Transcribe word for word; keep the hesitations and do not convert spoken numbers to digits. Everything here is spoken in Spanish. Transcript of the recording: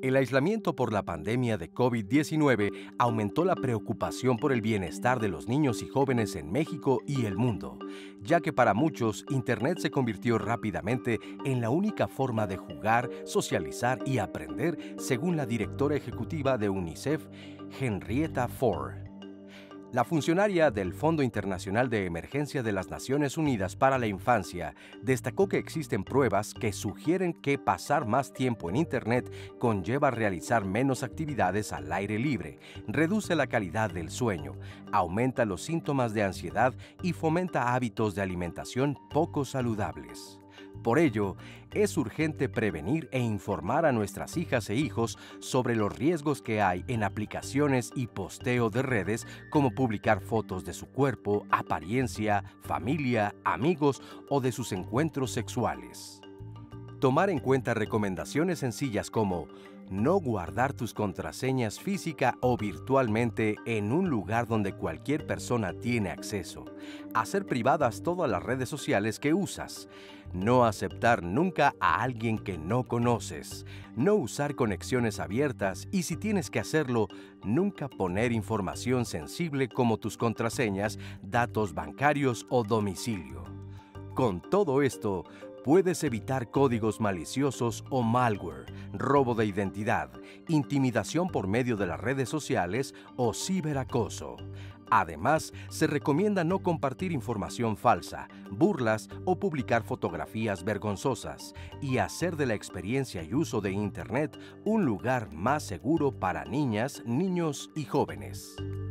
El aislamiento por la pandemia de COVID diecinueve aumentó la preocupación por el bienestar de los niños y jóvenes en México y el mundo, ya que para muchos Internet se convirtió rápidamente en la única forma de jugar, socializar y aprender, según la directora ejecutiva de UNICEF, Henrietta Fore. La funcionaria del Fondo Internacional de Emergencia de las Naciones Unidas para la Infancia destacó que existen pruebas que sugieren que pasar más tiempo en Internet conlleva realizar menos actividades al aire libre, reduce la calidad del sueño, aumenta los síntomas de ansiedad y fomenta hábitos de alimentación poco saludables. Por ello, es urgente prevenir e informar a nuestras hijas e hijos sobre los riesgos que hay en aplicaciones y posteo de redes, como publicar fotos de su cuerpo, apariencia, familia, amigos o de sus encuentros sexuales. Tomar en cuenta recomendaciones sencillas como no guardar tus contraseñas física o virtualmente en un lugar donde cualquier persona tiene acceso, hacer privadas todas las redes sociales que usas, no aceptar nunca a alguien que no conoces, no usar conexiones abiertas y si tienes que hacerlo, nunca poner información sensible como tus contraseñas, datos bancarios o domicilio. Con todo esto, puedes evitar códigos maliciosos o malware, robo de identidad, intimidación por medio de las redes sociales o ciberacoso. Además, se recomienda no compartir información falsa, burlas o publicar fotografías vergonzosas y hacer de la experiencia y uso de Internet un lugar más seguro para niñas, niños y jóvenes.